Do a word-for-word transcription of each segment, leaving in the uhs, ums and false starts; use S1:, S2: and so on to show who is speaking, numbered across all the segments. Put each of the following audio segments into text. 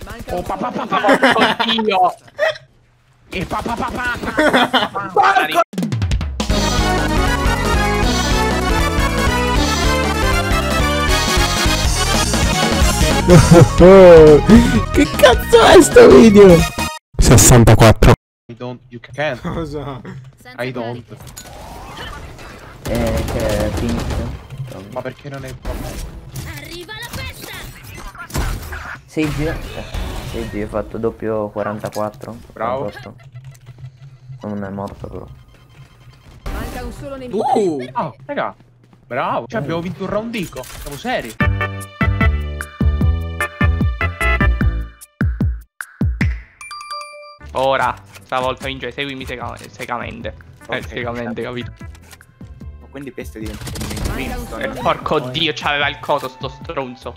S1: Oh papà papà, oddio. E papà papà. Porco.
S2: Che cazzo è sto video? sessantaquattro.
S1: I don't, you can't.
S2: Cosa?
S1: I don't.
S3: Eh, che è pink.
S1: Ma perché non è problema?
S4: Arriva la festa!
S3: sei G. sei G, ho fatto doppio quarantaquattro.
S1: Bravo.
S3: quarantotto. Non è morto però.
S4: Manca un solo nemico.
S2: Uh!
S1: Oh, raga. Bravo. Cioè abbiamo vinto un roundico. Siamo seri.
S5: Ora, stavolta vince, seguimi seca secamente.
S6: Ok,
S5: Eh, secamente, capito?
S6: Quindi questo è diventato un Brimstone.
S5: Eh, porco dio, c'aveva il coso sto stronzo.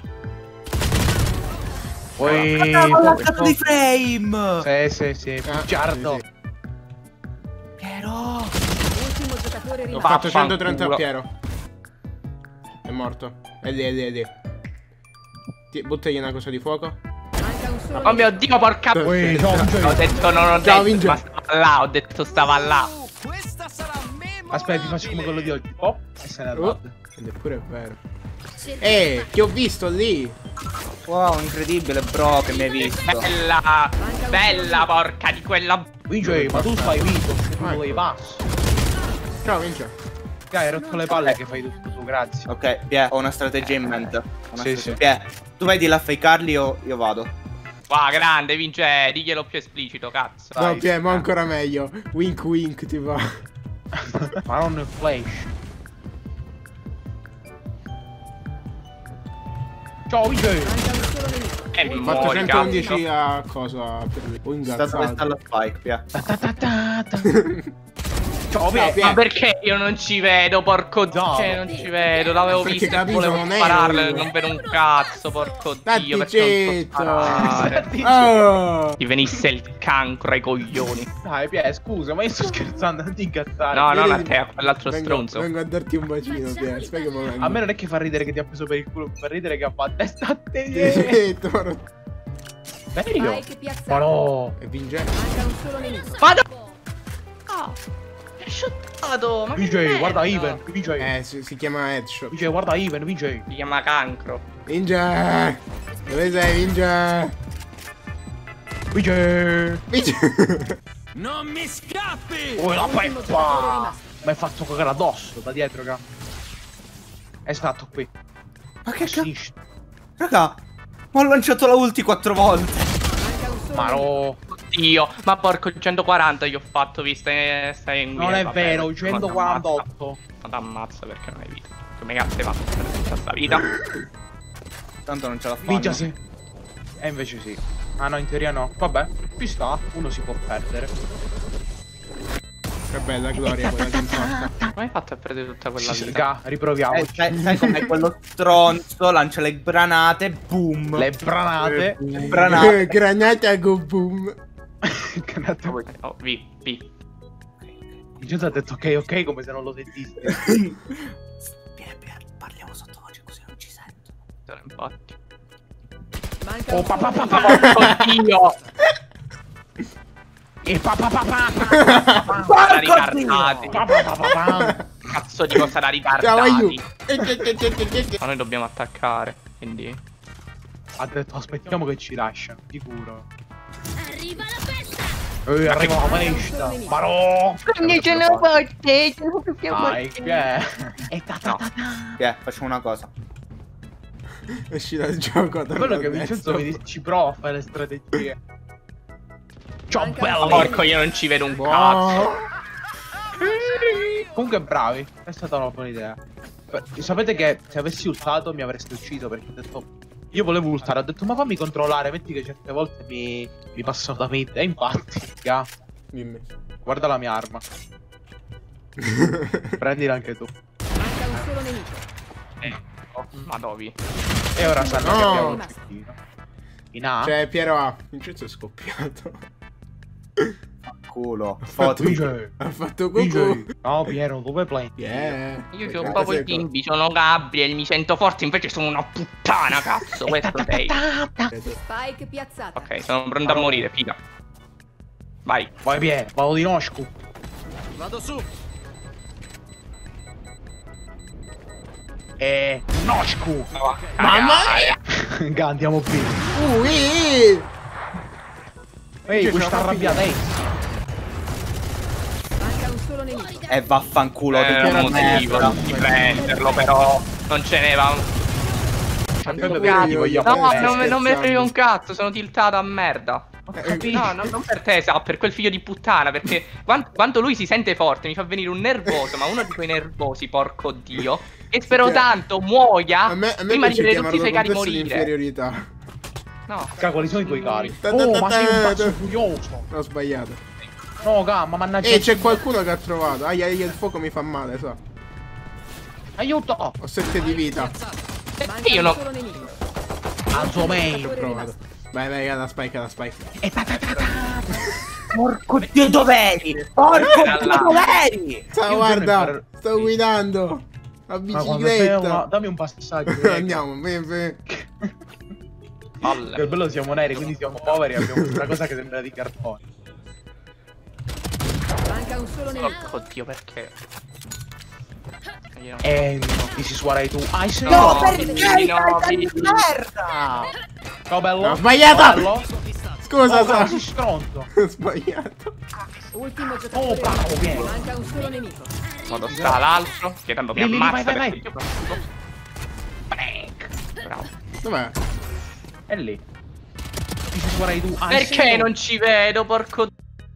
S1: Poi...
S6: La cazzo di frame!
S1: Sì, sì, sì.
S2: Ah,
S1: Giardo.
S2: sì, sì.
S6: Piero!
S4: Ultimo giocatore
S2: Ho
S4: rimasto.
S2: fatto centotrenta a
S5: Vaffanculo.
S2: Piero. È morto. È lì, è lì, è lì. Ti- Buttagli una cosa di fuoco.
S4: Manca un solo
S5: Oh mio
S4: nemico.
S5: dio, porca...
S1: Poi, no,
S5: Ho detto, non ho
S2: Ciao,
S5: detto,
S2: Vince.
S5: ma stava là, ho detto stava là.
S1: aspetta, ti faccio come quello di oggi. Oh, e se ne
S2: Oh,
S1: andò.
S2: ed eppure è vero. Eh, ti ho visto lì.
S6: Wow, incredibile bro che mi hai visto.
S5: Bella, bella porca di quella...
S1: Vince, ma tu fai video, se tu vuoi passo.
S2: Ciao, Vince.
S1: Dai, hai rotto le palle che fai tutto tu, grazie.
S6: Ok, Pie, ho una strategia in mente. Una
S1: Sì,
S6: strate-
S1: sì.
S6: Pie, tu vai di là a fakearli, io, io vado.
S5: Wow, grande, vince, diglielo più esplicito, cazzo.
S2: No,
S1: Dai.
S2: Pie, ma ancora meglio. Wink wink ti va.
S1: Ma non nel flash. Ciao, Vince.
S4: Manca un solo nemico.
S5: E
S2: Ho fatto
S5: muori,
S2: centoundici
S5: cazzo.
S2: a cosa per lui. Ho
S6: Sta dove sta
S2: ingazzato.
S6: la spike, Pie.
S1: Ta ta ta ta ta. Ciao,
S2: Ciao,
S1: Pie.
S2: Pie.
S5: Ma perché io non ci vedo, porco dio?
S1: No.
S5: Cioè, non ci vedo, l'avevo
S2: Perché
S5: visto e
S2: capito,
S5: volevo
S2: non ero
S5: spararle,
S2: io.
S5: non vedo un cazzo, porco
S2: Stati
S5: dio, perché non so
S2: zitto.
S5: sparare.
S2: Oh.
S5: Ti venisse il cancro ai coglioni.
S1: Dai, Pie, scusa, ma io sto scherzando, non ti incazzare.
S5: No, non a
S2: Vieni-
S5: te, a quell'altro
S2: vengo,
S5: stronzo.
S2: vengo a darti un bacino, Pie. Aspetta che mi vengo.
S1: A me non è che fa ridere che ti ha preso per il culo, fa ridere che ha fatto testa a te.
S2: Zitto, ma non-
S1: Serio?
S4: Spike piazzato.
S1: Ma no.
S2: E vince.
S4: Manca un solo nemico.
S5: Vado! Oh, è shottato! Ma che
S1: Vince,
S5: merda!
S1: guarda Ivan, Vince.
S2: Eh, si, si chiama headshot.
S1: Vince, guarda Ivan, Vince.
S5: Si chiama cancro.
S2: Vince! Dove sei, Vince?
S1: Vince.
S2: Vince!
S7: Non mi scappi!
S1: Oh, la
S4: Ultimo giocatore
S1: peppa.
S4: rimasto.
S1: Mi hai fatto cagare addosso da dietro, ca. È stato qui.
S6: Ma che cazzo?
S1: Assist.
S6: Raga, ma ho lanciato la ulti quattro volte.
S4: Manca un solo
S1: Ma
S4: nemico.
S1: no.
S5: Dio, ma porco centoquaranta gli ho fatto, vista eh, stai in
S1: Non
S5: guida,
S1: è
S5: vabbè,
S1: vero,
S5: ma
S1: centoquarantotto.
S5: Ma t'ammazza perché non hai vita. Come cazzo hai fatto per tutta sta vita?
S6: Tanto non ce la fanno.
S1: Vince sì. E invece sì. Ah no, in teoria no. Vabbè, ci sta. Uno si può perdere.
S2: Che bella gloria quella che infatta.
S5: Come hai fatto a perdere tutta quella
S1: Sì,
S5: vita?
S1: raga, riproviamo.
S6: Eh, sai, sai com'è quello stronzo? Lancia le granate, boom.
S1: Le branate.
S6: Le granate.
S2: Granata con boom.
S1: Granate.
S5: Oh, vi, vi.
S1: Vincenzo ha detto ok, ok, come se non lo sentisse.
S6: Pie, Pie, parliamo sottovoce così non ci sentono.
S5: Infatti.
S4: Manca
S1: Oh,
S4: un
S1: papà,
S4: solo
S1: papà,
S4: nemico.
S5: Porco dio!
S1: E papà, papà.
S5: Cosa ritardati!
S1: Papà, papà.
S5: Cazzo di cosa da
S2: Ciao, aiuto.
S5: ritardati! Ma noi dobbiamo attaccare, quindi...
S1: Ha detto aspettiamo che ci lasciano, sicuro.
S4: Arriva la festa.
S1: Eh, arriva la maestra. Ma no.
S5: Non ce ne porte, ce ne più
S1: Dai, che è? E ta ta ta ta.
S6: Pie, facciamo una cosa.
S2: Esci dal gioco.
S1: Quello che Vincenzo mi dice ci prova a fare le strategie. Ciao
S4: Manca
S1: bello.
S4: un
S5: Porco, io non ci vedo un cazzo!
S2: Oh.
S1: Comunque bravi, è stata una buona idea. Beh, sapete che se avessi ultato mi avreste ucciso perché ho detto... Io volevo ultare, ho detto ma fammi controllare, metti che certe volte mi, mi passano da mente. E infatti, yeah,
S2: Dimmi.
S1: guarda la mia arma. Prendila anche tu.
S4: Manca un solo nemico.
S5: Eh, oh, ma dove?
S1: E ora sanno che
S2: No.
S1: abbiamo un cecchino. In A?
S2: Cioè, Piero A. Vincenzo è scoppiato.
S6: culo. Foto.
S1: Vince.
S2: Ha fatto
S1: Vince.
S2: cucù.
S1: No, Piero, dove play?
S2: Yeah.
S5: Io
S2: Perché
S5: ho proprio i
S2: sei co-
S5: bimbi, sono Gabriel, mi sento forte, invece sono una puttana, cazzo, questo sei.
S4: Spike piazzata.
S5: Ok, sono pronto a morire, figa. Vai.
S1: Vai Piero, vado di nosco.
S7: Vado su.
S1: Eh, nosco.
S5: Mamma
S1: Ga, andiamo bene.
S2: Ui!
S1: Ehi,
S2: Che
S1: questa
S2: c'è una
S1: arrabbiata, ehi.
S4: Manca un solo nemico.
S6: E vaffanculo
S5: Eh,
S6: di
S5: un motivo
S6: merda.
S5: di prenderlo, però non ce ne va.
S1: Sempre
S2: Io-
S1: perché ti
S2: io-
S1: voglio
S5: No,
S1: bene.
S5: non, me- non me ne frega
S2: scherzando.
S5: un cazzo, sono tiltata a merda.
S2: Eh,
S5: No, no, non per te, sa, per quel figlio di puttana, perché quant- quanto lui si sente forte mi fa venire un nervoso, ma uno di quei nervosi, porco dio, che spero
S2: chiama-
S5: tanto muoia
S2: A me, a me
S5: prima di
S2: piace
S5: vedere tutti i
S2: chiamarlo
S5: suoi cari
S2: complesso di
S5: morire.
S2: inferiorità.
S5: No,
S1: Ca, quali sono i tuoi cari?
S2: Ta ta
S1: Oh,
S2: ta
S1: ma sei un
S2: ta
S1: pazzo
S2: ta.
S1: furioso.
S2: Ho sbagliato.
S1: No, ga, ma mannaggia.
S2: E c'è qualcuno che ha trovato. Aia, aia, il fuoco mi fa male, so.
S1: Aiuto.
S2: Ho sette di vita.
S4: Manca
S5: io
S4: un
S5: no.
S4: solo nemico.
S1: Alzo meglio.
S4: Giocatore
S2: Provato.
S4: rimasto.
S2: Vai, vai, alla spike, alla spike.
S1: E ta ta ta ta.
S3: Porco dio, dov'eri? Porco
S5: Era
S3: dio,
S5: là.
S3: dov'eri?
S2: Ciao,
S1: Io
S2: guarda,
S1: devo
S2: sto guidando. A
S1: Ma quando sei
S2: bicicletta.
S1: una... Dammi un passaggio.
S2: Andiamo, vai, vai.
S5: palle.
S1: Per bello siamo neri, quindi siamo poveri, abbiamo una cosa che sembra di cartone.
S4: Manca un solo nemico.
S5: Porco dio, perché? Io non-
S1: E ti si suarai tu. Ah, sei
S5: No,
S3: No,
S1: no,
S3: perché?
S5: no,
S3: Dai,
S5: no,
S3: dai,
S5: no.
S3: merda!
S1: Ciao bello.
S2: Ho sbagliato!
S1: Bello.
S2: Scusa,
S1: Oh,
S2: so.
S1: sei stronzo.
S2: Ho sbagliato.
S4: Ultimo
S1: Oh,
S4: giocatore
S1: bravo,
S4: rimasto.
S1: vieni.
S4: Manca un solo nemico.
S5: Modo sta l'altro, che tanto mi
S1: Lì, lì, lì,
S5: ammazza
S1: vai, vai,
S5: perché io faccio- Prank. Bravo.
S2: Dov'è?
S1: È lì. Ti si suarai tu. Ah,
S5: Perché
S1: sei
S5: non ci vedo, porco.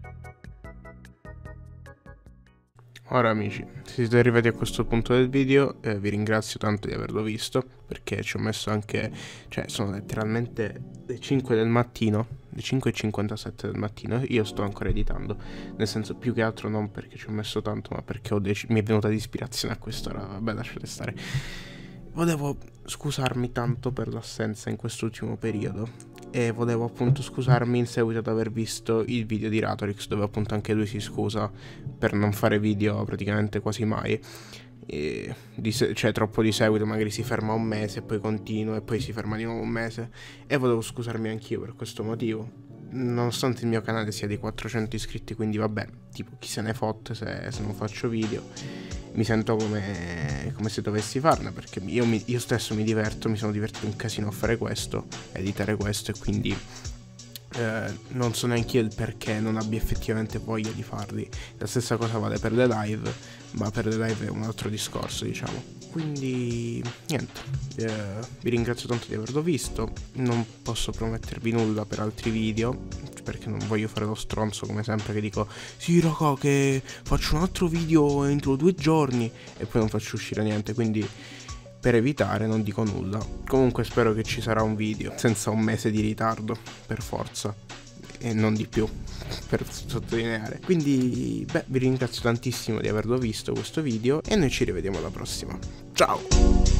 S2: Ora amici, se siete arrivati a questo punto del video, eh, vi ringrazio tanto di averlo visto, perché ci ho messo anche, cioè sono letteralmente le cinque del mattino, le cinque e cinquantasette del mattino, io sto ancora editando, nel senso più che altro non perché ci ho messo tanto, ma perché ho dec- mi è venuta l'ispirazione a quest'ora, vabbè lasciate stare. Volevo scusarmi tanto per l'assenza in quest'ultimo periodo e volevo appunto scusarmi in seguito ad aver visto il video di Ratorix, dove appunto anche lui si scusa per non fare video praticamente quasi mai, e di se- cioè troppo di seguito, magari si ferma un mese e poi continua e poi si ferma di nuovo un mese, e volevo scusarmi anch'io per questo motivo, nonostante il mio canale sia di quattrocento iscritti, quindi vabbè, tipo chi se ne fotte se, se non faccio video. Mi sento come, come se dovessi farne, perché io, mi, io stesso mi diverto, mi sono divertito un casino a fare questo, a editare questo, e quindi eh, non so neanche io il perché non abbia effettivamente voglia di farli. La stessa cosa vale per le live, ma per le live è un altro discorso, diciamo. Quindi niente, eh, vi ringrazio tanto di averlo visto, non posso promettervi nulla per altri video, perché non voglio fare lo stronzo come sempre che dico sì raga che faccio un altro video entro due giorni e poi non faccio uscire niente, quindi per evitare non dico nulla. Comunque spero che ci sarà un video senza un mese di ritardo, per forza, e non di più, per sottolineare. Quindi beh, vi ringrazio tantissimo di averlo visto questo video e noi ci rivediamo alla prossima. Ciao!